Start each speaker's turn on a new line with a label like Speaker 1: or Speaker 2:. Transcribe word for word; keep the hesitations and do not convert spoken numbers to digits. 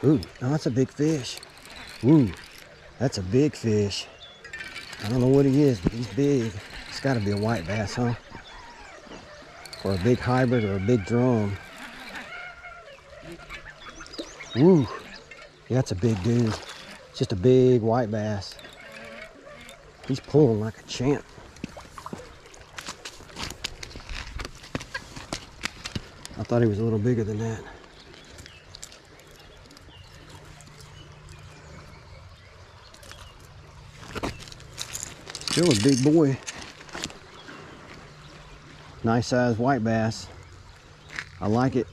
Speaker 1: Ooh, oh, that's a big fish. Ooh, that's a big fish. I don't know what he is, but he's big. It's got to be a white bass, huh? Or a big hybrid or a big drum. Ooh, yeah, that's a big dude. It's just a big white bass. He's pulling like a champ. I thought he was a little bigger than that. Still a big boy. Nice sized white bass. I like it.